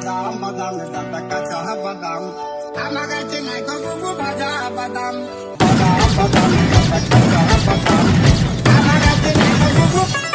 badam badam data kaca badam amaga cengai ko bubu bada badam badam badam data kaca badam amaga cengai ko bubu